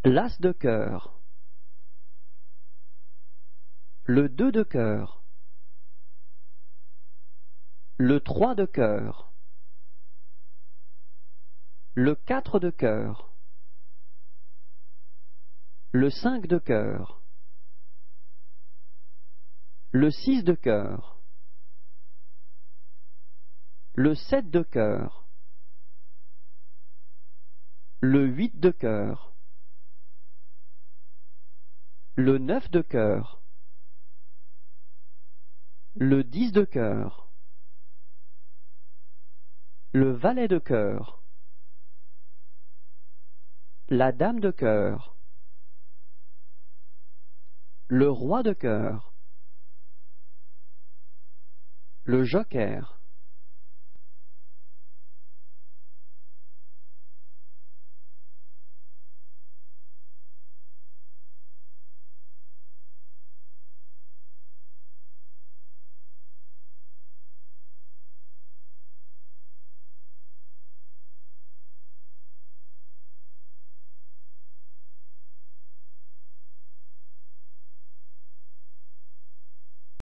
l'as de cœur, le 2 de cœur, le 3 de cœur, le 4 de cœur, le 5 de cœur, le 6 de cœur, le 7 de cœur, le 8 de cœur, le 9 de cœur, le 10 de cœur, le valet de cœur, la dame de cœur, le roi de cœur, le joker,